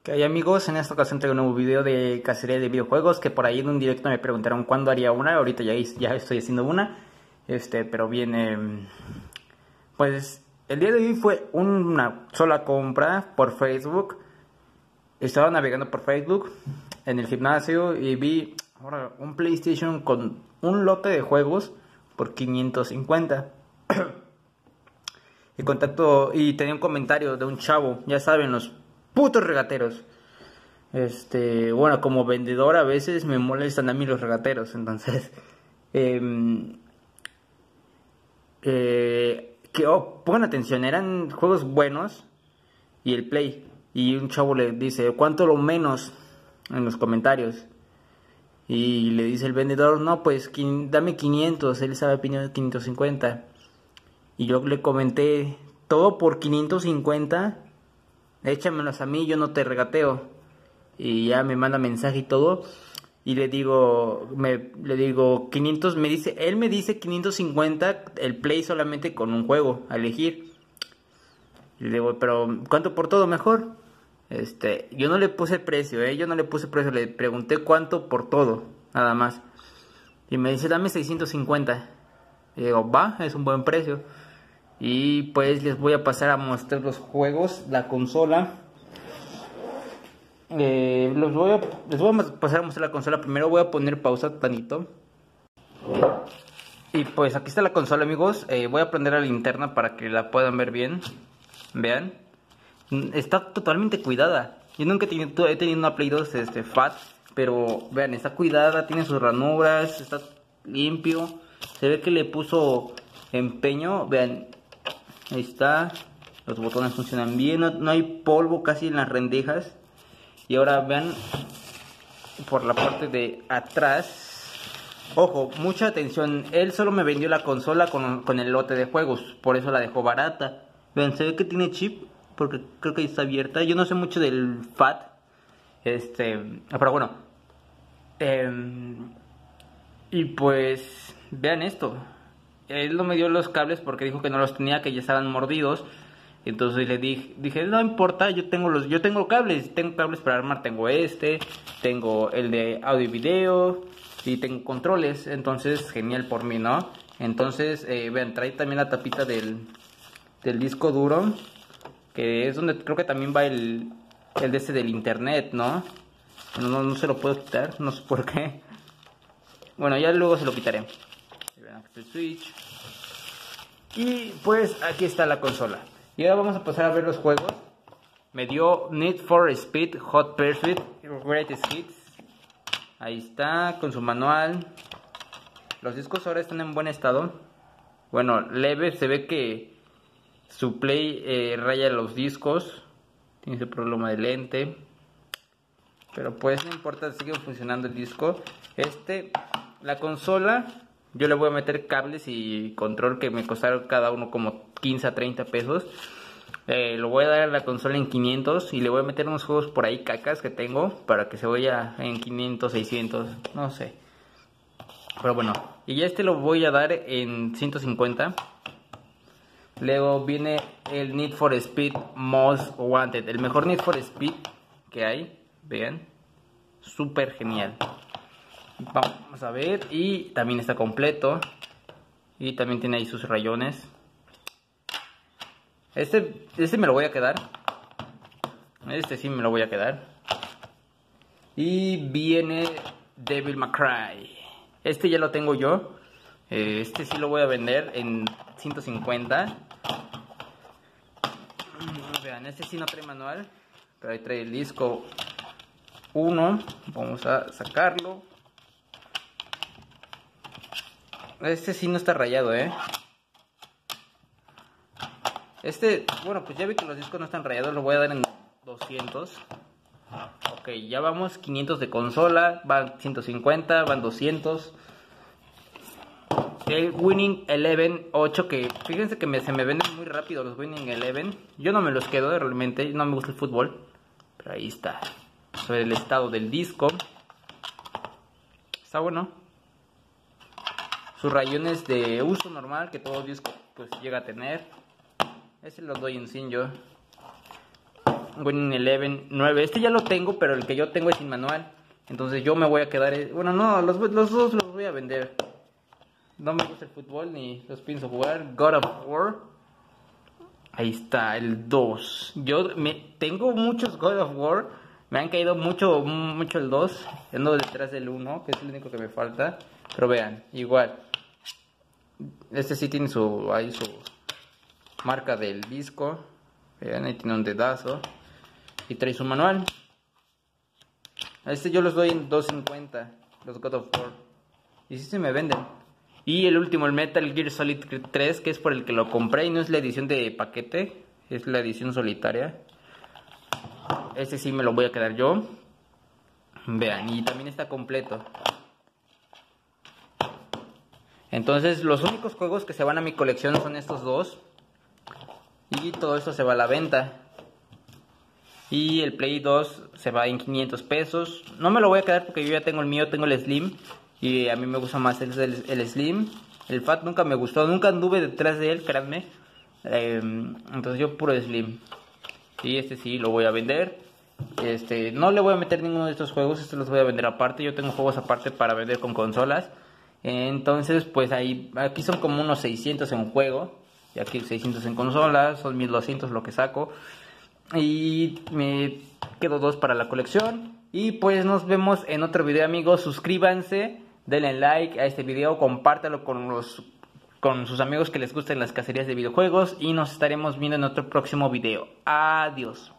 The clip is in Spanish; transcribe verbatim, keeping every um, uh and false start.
Que hay amigos, en esta ocasión traigo un nuevo video de cacería de videojuegos, que por ahí en un directo me preguntaron cuándo haría una. Ahorita ya, ya estoy haciendo una, este, pero viene, pues el día de hoy fue una sola compra por Facebook. Estaba navegando por Facebook en el gimnasio y vi ahora un PlayStation con un lote de juegos por quinientos cincuenta. Y contacto y tenía un comentario de un chavo, ya saben, los putos regateros. Este, bueno, como vendedor a veces me molestan a mí los regateros, entonces eh, eh, que oh, pongan atención, eran juegos buenos y el Play. Y un chavo le dice, ¿cuánto lo menos? En los comentarios. Y le dice el vendedor, no, pues dame quinientos, él sabe pidiendo quinientos cincuenta. Y yo le comenté, todo por quinientos cincuenta, échamelos a mí, yo no te regateo. Y ya me manda mensaje y todo. Y le digo, me, le digo quinientos, me dice, él me dice quinientos cincuenta el Play solamente con un juego a elegir. Y le digo, pero ¿cuánto por todo mejor? Este, yo no le puse precio, eh, yo no le puse precio, le pregunté cuánto por todo, nada más. Y me dice, dame seiscientos cincuenta. Y digo, va, es un buen precio. Y pues les voy a pasar a mostrar los juegos, la consola. Eh, los voy a, les voy a pasar a mostrar la consola. Primero voy a poner pausa tanito. Y pues aquí está la consola, amigos. Eh, voy a prender la linterna para que la puedan ver bien. Vean. Está totalmente cuidada. Yo nunca he tenido, he tenido una Play dos este, Fat. Pero vean, está cuidada, tiene sus ranuras, está limpio. Se ve que le puso empeño. Vean, ahí está. Los botones funcionan bien, no, no hay polvo casi en las rendijas. Y ahora vean por la parte de atrás. Ojo, mucha atención. Él solo me vendió la consola con, con el lote de juegos, por eso la dejó barata. Vean, se ve que tiene chip, porque creo que está abierta. Yo no sé mucho del Fat. Este, pero bueno. Eh, y pues, vean esto. Él no me dio los cables porque dijo que no los tenía, que ya estaban mordidos. Entonces le dije, dije, no importa, yo tengo los, yo tengo cables, tengo cables para armar, tengo este, tengo el de audio y video y tengo controles, entonces genial por mí, ¿no? Entonces, eh, vean, trae también la tapita del, del disco duro, que es donde creo que también va el, el de este del internet, ¿no? No, no, no se lo puedo quitar, no sé por qué. Bueno, ya luego se lo quitaré. Vean, aquí está el Switch. Y pues aquí está la consola. Y ahora vamos a pasar a ver los juegos. Me dio Need for Speed Hot Pursuit Greatest Hits. Ahí está, con su manual. Los discos ahora están en buen estado. Bueno, leve, se ve que su Play eh, raya los discos. Tiene ese problema de lente. Pero pues no importa, sigue funcionando el disco. Este, la consola, yo le voy a meter cables y control que me costaron cada uno como quince a treinta pesos. Eh, lo voy a dar a la consola en quinientos y le voy a meter unos juegos por ahí cacas que tengo para que se vaya en quinientos, seiscientos, no sé. Pero bueno, y este lo voy a dar en ciento cincuenta. Luego viene el Need for Speed Most Wanted, el mejor Need for Speed que hay. Vean, súper genial. Vamos a ver, y también está completo. Y también tiene ahí sus rayones. Este, este me lo voy a quedar. Este sí me lo voy a quedar. Y viene Devil May Cry. Este ya lo tengo yo. Este sí lo voy a vender en ciento cincuenta. Vean, este sí no trae manual, pero ahí trae el disco uno. Vamos a sacarlo. Este sí no está rayado, eh. Este, bueno, pues ya vi que los discos no están rayados, lo voy a dar en doscientos. Ok, ya vamos, quinientos de consola, van ciento cincuenta, van doscientos. El Winning Eleven ocho, que fíjense que me, se me venden muy rápido los Winning Eleven. Yo no me los quedo realmente, no me gusta el fútbol. Pero ahí está, sobre el estado del disco. Está bueno. Sus rayones de uso normal que todo disco pues llega a tener. Ese lo doy en cien yo. Winning Eleven nueve. Este ya lo tengo, pero el que yo tengo es sin manual. Entonces yo me voy a quedar... Bueno, no, los, los dos los voy a vender. No me gusta el fútbol ni los pienso jugar. God of War. Ahí está, el dos. Yo me, tengo muchos God of War. Me han caído mucho, mucho el dos. Ando detrás del uno, que es el único que me falta. Pero vean, igual. Este sí tiene su, ahí su marca del disco. Vean, ahí tiene un dedazo. Y trae su manual. A este yo los doy en dos cincuenta. Los God of War. Y sí se me venden. Y el último, el Metal Gear Solid tres, que es por el que lo compré. Y no es la edición de paquete, es la edición solitaria. Este sí me lo voy a quedar yo. Vean, y también está completo. Entonces los únicos juegos que se van a mi colección son estos dos. Y todo esto se va a la venta. Y el Play dos se va en quinientos pesos. No me lo voy a quedar porque yo ya tengo el mío, tengo el Slim. Y a mí me gusta más el, el, el Slim. El Fat nunca me gustó, nunca anduve detrás de él, créanme. Eh, entonces yo puro Slim. Y este sí lo voy a vender. Este, no le voy a meter ninguno de estos juegos, estos los voy a vender aparte. Yo tengo juegos aparte para vender con consolas. Entonces pues ahí, aquí son como unos seiscientos en juego. Y aquí seiscientos en consolas, son mil doscientos lo que saco. Y me quedo dos para la colección. Y pues nos vemos en otro video, amigos. Suscríbanse, denle like a este video, compártalo con los con sus amigos que les gusten las cacerías de videojuegos. Y nos estaremos viendo en otro próximo video. Adiós.